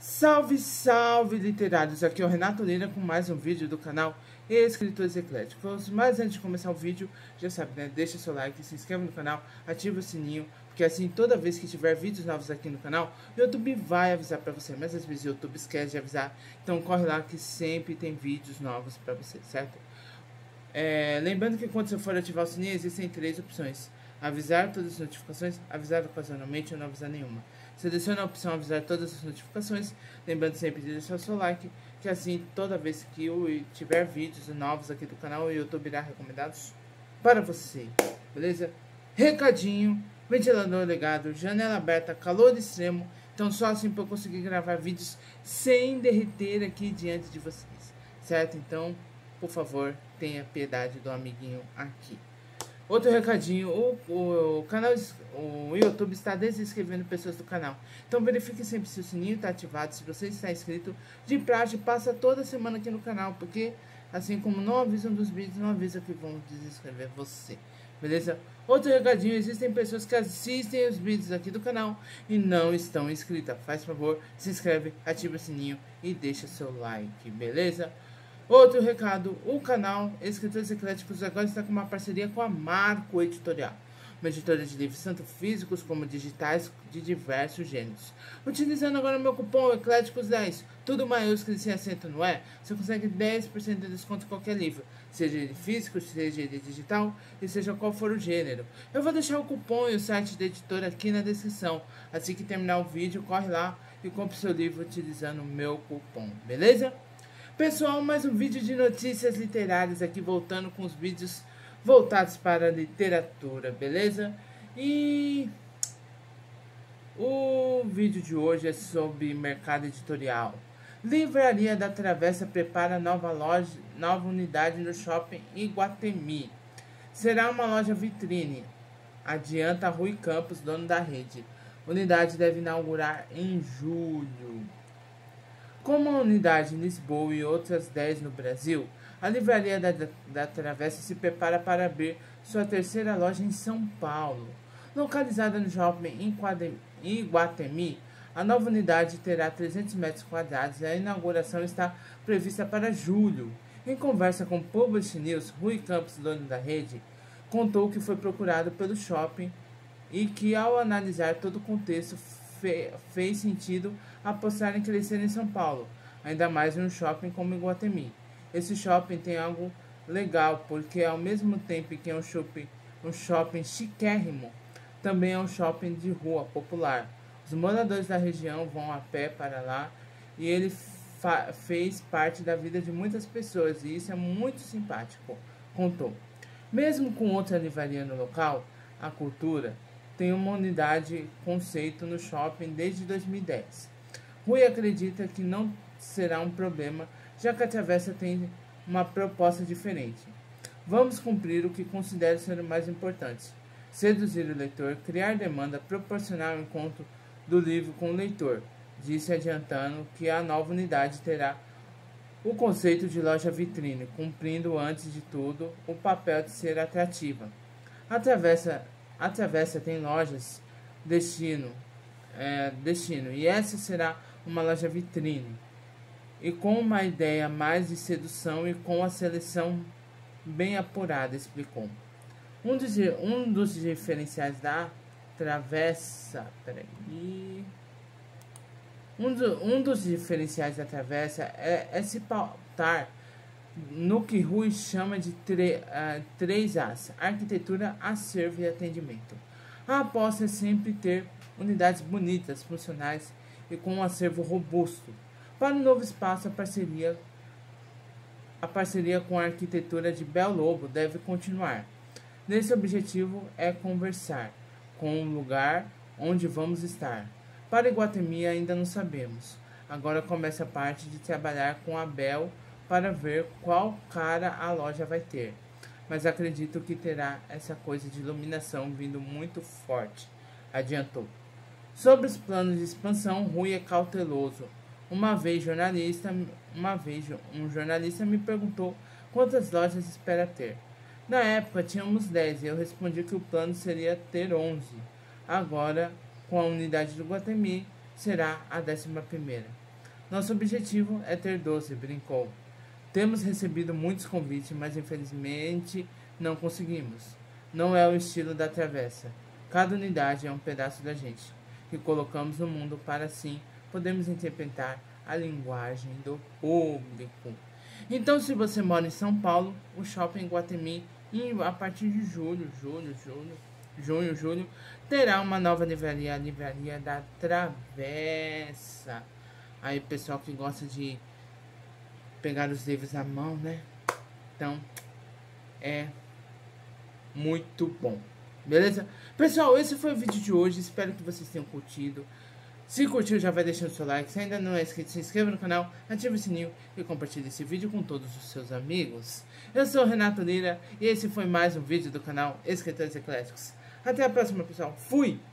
Salve, salve, literários! Aqui é o Renato Lira com mais um vídeo do canal Escritores Ecléticos. Mas antes de começar o vídeo, já sabe, né? Deixa seu like, se inscreva no canal, ativa o sininho, porque assim, toda vez que tiver vídeos novos aqui no canal, o YouTube vai avisar pra você. Mas às vezes o YouTube esquece de avisar, então corre lá que sempre tem vídeos novos pra você, certo? Lembrando que quando você for ativar o sininho, existem 3 opções: avisar todas as notificações, avisar ocasionalmente ou não avisar nenhuma. Selecione a opção avisar todas as notificações, lembrando sempre de deixar o seu like, que assim toda vez que eu tiver vídeos novos aqui do canal, o YouTube irá recomendados para você, beleza? Recadinho: ventilador ligado, janela aberta, calor extremo, então só assim para eu conseguir gravar vídeos sem derreter aqui diante de vocês, certo? Então, por favor, tenha piedade do amiguinho aqui. Outro recadinho: o YouTube está desinscrevendo pessoas do canal. Então verifique sempre se o sininho está ativado. Se você está inscrito, de praxe, passa toda semana aqui no canal, porque assim como não avisam dos vídeos, não avisa que vão desinscrever você, beleza? Outro recadinho: existem pessoas que assistem os vídeos aqui do canal e não estão inscritas. Faz favor, se inscreve, ativa o sininho e deixa seu like, beleza? Outro recado: o canal Escritores Ecléticos agora está com uma parceria com a Marco Editorial, uma editora de livros tanto físicos como digitais de diversos gêneros. Utilizando agora o meu cupom Ecléticos10, tudo maiúsculo e sem acento, não é? Você consegue 10% de desconto em qualquer livro, seja ele físico, seja ele digital e seja qual for o gênero. Eu vou deixar o cupom e o site da editora aqui na descrição. Assim que terminar o vídeo, corre lá e compre seu livro utilizando o meu cupom, beleza? Pessoal, mais um vídeo de notícias literárias aqui, voltando com os vídeos voltados para a literatura, beleza? E o vídeo de hoje é sobre mercado editorial. Livraria da Travessa prepara nova unidade no shopping Iguatemi. Será uma loja vitrine, adianta Rui Campos, dono da rede. Unidade deve inaugurar em julho. Como a unidade em Lisboa e outras 10 no Brasil, a Livraria da Travessa se prepara para abrir sua terceira loja em São Paulo. Localizada no shopping em Iguatemi, a nova unidade terá 300 metros quadrados e a inauguração está prevista para julho. Em conversa com o Publish News, Rui Campos, dono da rede, contou que foi procurado pelo shopping e que, ao analisar todo o contexto, fez sentido apostar em crescer em São Paulo, ainda mais em um shopping como Iguatemi. Esse shopping tem algo legal, porque ao mesmo tempo que é um shopping chiquérrimo, também é um shopping de rua popular. Os moradores da região vão a pé para lá e ele fez parte da vida de muitas pessoas, e isso é muito simpático, contou. Mesmo com outra livraria no local, a Cultura tem uma unidade conceito no shopping desde 2010. Rui acredita que não será um problema, já que a Travessa tem uma proposta diferente. Vamos cumprir o que considero ser o mais importante: seduzir o leitor, criar demanda, proporcionar o encontro do livro com o leitor, disse, adiantando que a nova unidade terá o conceito de loja vitrine, cumprindo antes de tudo o papel de ser atrativa. A Travessa tem lojas destino, e essa será uma loja vitrine, e com uma ideia mais de sedução e com a seleção bem apurada, explicou. Um dos diferenciais da Travessa, um dos diferenciais da Travessa é se pautar no que Rui chama de 3As: arquitetura, acervo e atendimento. A aposta é sempre ter unidades bonitas, funcionais e com um acervo robusto. Para o novo espaço, a parceria com a arquitetura de Bel Lobo deve continuar. Nesse objetivo é conversar com o lugar onde vamos estar. Para Iguatemi ainda não sabemos. Agora começa a parte de trabalhar com a Bel para ver qual cara a loja vai ter. Mas acredito que terá essa coisa de iluminação vindo muito forte, adiantou. Sobre os planos de expansão, Rui é cauteloso. Uma vez um jornalista me perguntou quantas lojas espera ter. Na época tínhamos 10 e eu respondi que o plano seria ter 11. Agora, com a unidade do Iguatemi, será a 11ª. Nosso objetivo é ter doce, brincou. Temos recebido muitos convites, mas infelizmente não conseguimos. Não é o estilo da travessa. Cada unidade é um pedaço da gente, que colocamos no mundo para assim podermos interpretar a linguagem do público. Então, se você mora em São Paulo, o Shopping Iguatemi, a partir de julho, terá uma nova livraria, a Livraria da Travessa. Aí, pessoal que gosta de pegar os livros na mão, né? Então, é muito bom. Beleza? Pessoal, esse foi o vídeo de hoje. Espero que vocês tenham curtido. Se curtiu, já vai deixando seu like. Se ainda não é inscrito, se inscreva no canal, ative o sininho e compartilhe esse vídeo com todos os seus amigos. Eu sou o Renato Lira e esse foi mais um vídeo do canal Escritores Ecléticos. Até a próxima, pessoal. Fui!